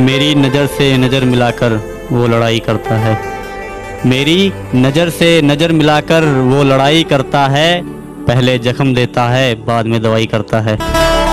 मेरी नज़र से नज़र मिलाकर वो लड़ाई करता है। मेरी नज़र से नज़र मिलाकर वो लड़ाई करता है। पहले जख्म देता है, बाद में दवाई करता है।